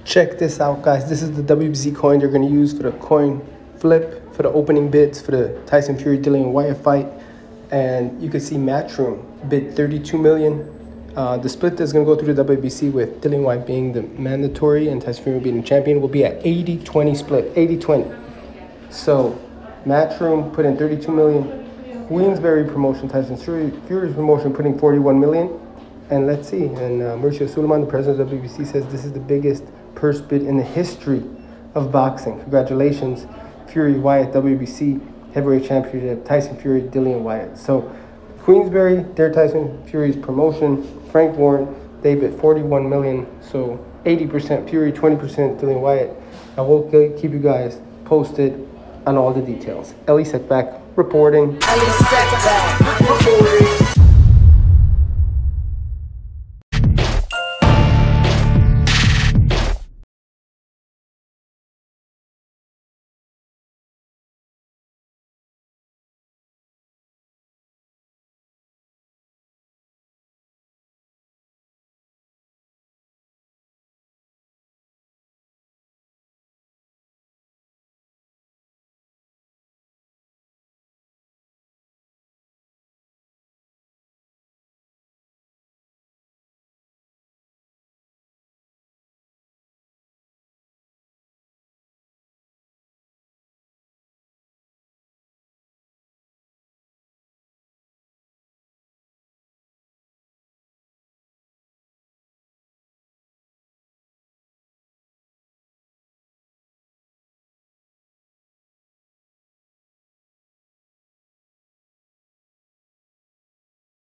Check this out, guys. This is the WBC coin they're going to use for the coin flip, for the opening bids for the Tyson Fury Dillian Whyte fight. And you can see Matchroom bid 32 million. The split that's going to go through the WBC with Dillian Whyte being the mandatory and Tyson Fury being the champion will be at 80-20 split, 80-20. So Matchroom put in 32 million. Queensberry promotion, Tyson Fury's promotion putting 41 million. And let's see. And Mauricio Suleiman, the president of WBC, says this is the biggest purse bid in the history of boxing. Congratulations, Fury Whyte, WBC heavyweight championship, Tyson Fury, Dillian Whyte. So Queensberry, their Tyson Fury's promotion, Frank Warren, they bid 41 million. So 80% Fury, 20% Dillian Whyte. I will keep you guys posted on all the details. Ellie Setback reporting.